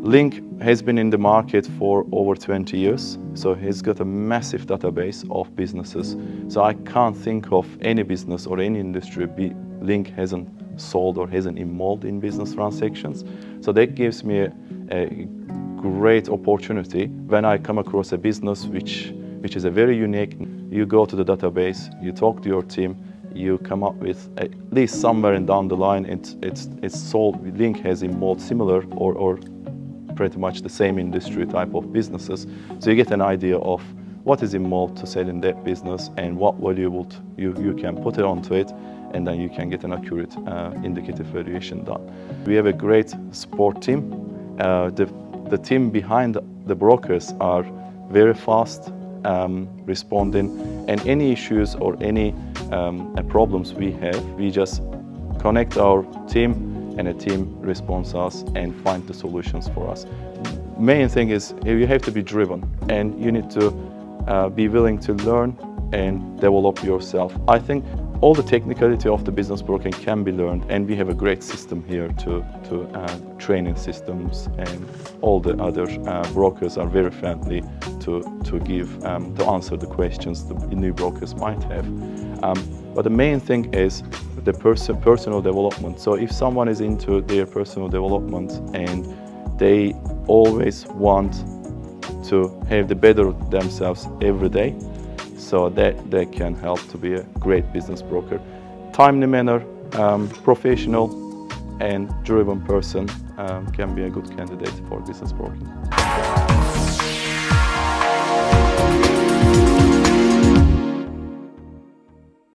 Link has been in the market for over 20 years, so he's got a massive database of businesses. So I can't think of any business or any industry Link hasn't sold or hasn't involved in business transactions. So that gives me a great opportunity when I come across a business which is a very unique. You go to the database, you talk to your team, you come up with at least somewhere down the line it's sold. Link has involved similar or pretty much the same industry type of businesses. So you get an idea of what is involved to sell in that business and what value you can put it onto it, and then you can get an accurate indicative valuation done. We have a great support team. The team behind the brokers are very fast responding, and any issues or any problems we have, we just connect our team and a team responds us and find the solutions for us. Main thing is you have to be driven and you need to be willing to learn and develop yourself. I think all the technicality of the business broking can be learned, and we have a great system here to training systems, and all the other brokers are very friendly to answer the questions the new brokers might have. But the main thing is the personal development. So if someone is into their personal development and they always want to have the better themselves every day, so that can help to be a great business broker. Timely manner, professional and driven person can be a good candidate for business broking.